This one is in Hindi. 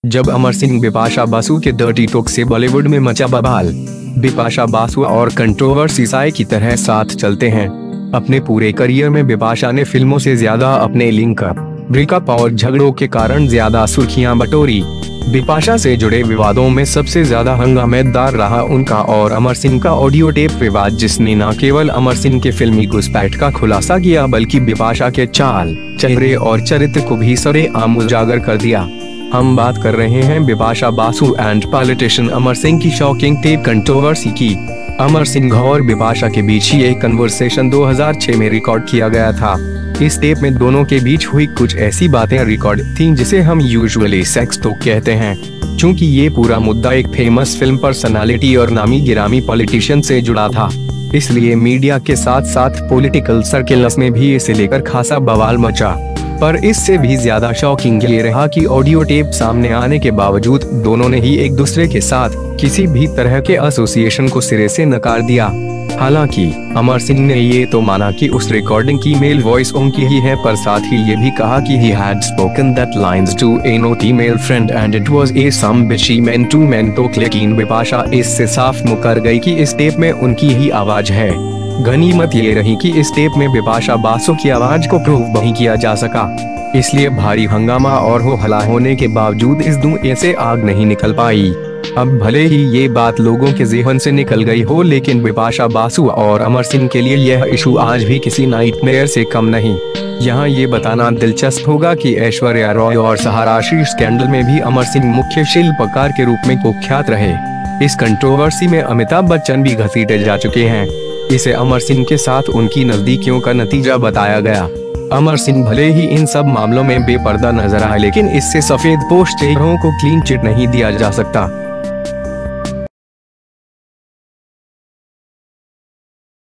जब अमर सिंह बिपाशा बासु के डर्टी टॉक से बॉलीवुड में मचा बवाल। बिपाशा बासु और कंट्रोवर्सी साए की तरह साथ चलते हैं। अपने पूरे करियर में बिपाशा ने फिल्मों से ज्यादा अपने लिंकअप, ब्रेकअप और झगड़ों के कारण ज्यादा सुर्खियां बटोरी। बिपाशा से जुड़े विवादों में सबसे ज्यादा हंगामेदार रहा उनका और अमर सिंह का ऑडियो टेप विवाद, जिसने न केवल अमर सिंह के फिल्मी घुसपैठ का खुलासा किया बल्कि बिपाशा के चाल, चेहरे और चरित्र को भी सरेआम उजागर कर दिया। हम बात कर रहे हैं बिपाशा बासु एंड पॉलिटिशियन अमर सिंह की शॉकिंग टेप कंट्रोवर्सी की। अमर सिंह और बिपाशा के बीच ये कन्वर्सेशन 2006 में रिकॉर्ड किया गया था। इस टेप में दोनों के बीच हुई कुछ ऐसी बातें रिकॉर्ड थीं जिसे हम यूजुअली सेक्स टॉक कहते हैं। चूंकि ये पूरा मुद्दा एक फेमस फिल्म पर्सनालिटी और नामी गिरामी पॉलिटिशियन से जुड़ा था, इसलिए मीडिया के साथ साथ पॉलिटिकल सर्किल्स में भी इसे लेकर खासा बवाल मचा। पर इससे भी ज्यादा शॉकिंग ये रहा कि ऑडियो टेप सामने आने के बावजूद दोनों ने ही एक दूसरे के साथ किसी भी तरह के एसोसिएशन को सिरे से नकार दिया। हालांकि अमर सिंह ने ये तो माना कि उस रिकॉर्डिंग की मेल वॉइस उनकी ही है, पर साथ ही ये भी कहा कि he had spoken that lines to a naughty male friend and it was a some bitch she meant to men तो लेकिन बिपाशा इससे साफ मुकर गई कि इस टेप में उनकी ही आवाज है। गनीमत ये रही कि इस टेप में बिपाशा बासु की आवाज को प्रूव नहीं किया जा सका, इसलिए भारी हंगामा और हो हल्ला होने के बावजूद इस धुएं से आग नहीं निकल पाई। अब भले ही ये बात लोगों के ज़हन से निकल गई हो, लेकिन बिपाशा बासु और अमर सिंह के लिए यह इशू आज भी किसी नाइटमेयर से कम नहीं। यहाँ ये बताना दिलचस्प होगा कि ऐश्वर्या रॉय और सहारा श्री स्कैंडल में भी अमर सिंह मुख्य शिल्पकार के रूप में कुख्यात रहे। इस कंट्रोवर्सी में अमिताभ बच्चन भी घसीटे जा चुके हैं। इसे अमर सिंह के साथ उनकी नजदीकियों का नतीजा बताया गया। अमर सिंह भले ही इन सब मामलों में बेपर्दा नजर आए, लेकिन इससे सफेद पोश चेहरों को क्लीन चिट नहीं दिया जा सकता।